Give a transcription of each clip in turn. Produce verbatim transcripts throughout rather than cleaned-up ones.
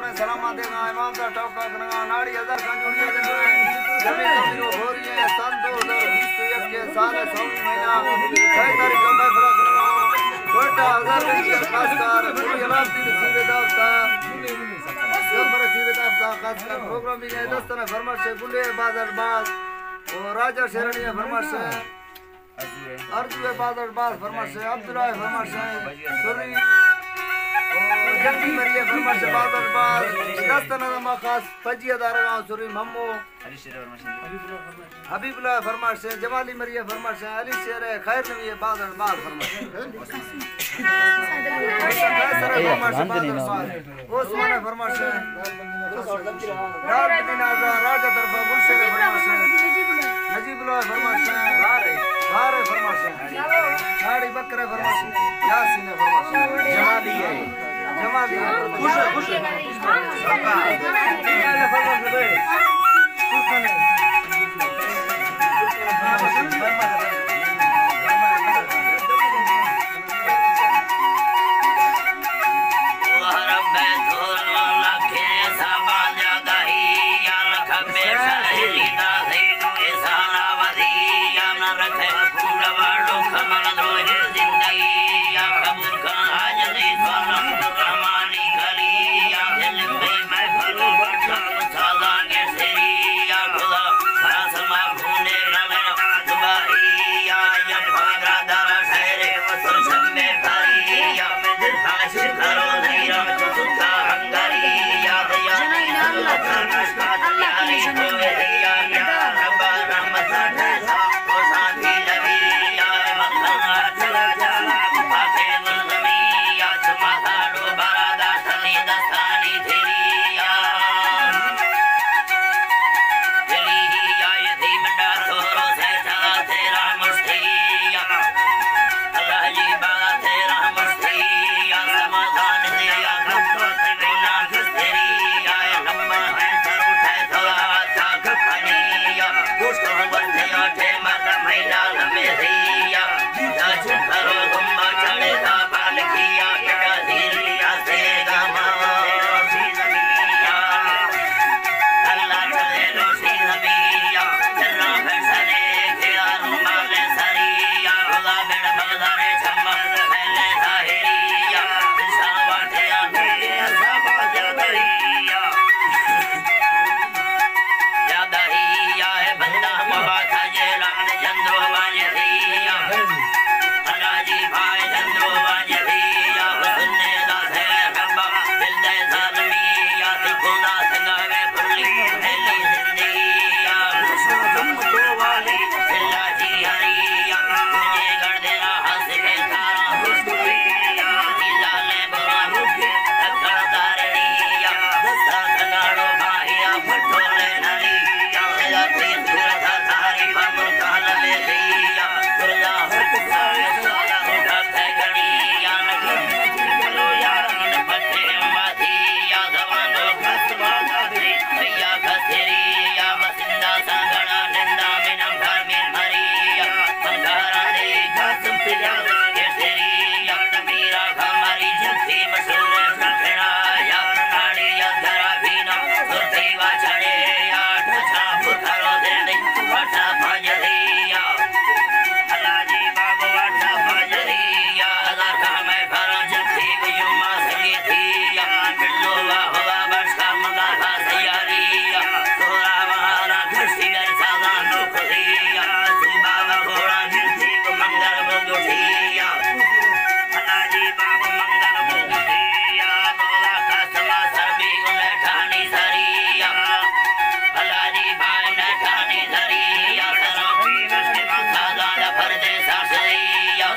ने सलामा देगा इमाम दा टोका करना नाड़ी हजार कंजुड़िया देगा जमीन जमीन घोरिए संतो दर बीस एक के साल सौ महीना छह तारीख में फरक करना कोटा हजार के खासकर पूरी इलाके की सीधे दास्ता जबर सीधे दास्ता खासकर प्रोग्राम भी है दोस्तों फरमाइश से गुले बाजार बाज और राजा शेरनी फरमाइश से अर्जुए बाजार बाज फरमाइश से अब्दुल्ला फरमाइश से सुरी और जंगी मरिया फरमाइश से बाजार बाज दोस्तों नमा खास पजिया दारगांव सुरी मम्मो हबीबुल्लाह फरमाइश से जमाली मरिया फरमाइश से अली शेर खैर नबी बाजार बाज फरमाइश ओस्मान फरमाइश से राज दिन राजा दरबार गुलशन फरमाइश से नजीबुल्लाह फरमाइश से बारे फरमाइश से साड़ी बकरे फरमाइश से यासीन फरमाइश से जमाली है जमाली खुश खुश फरमाइश से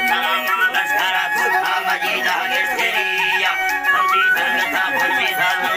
Thank you.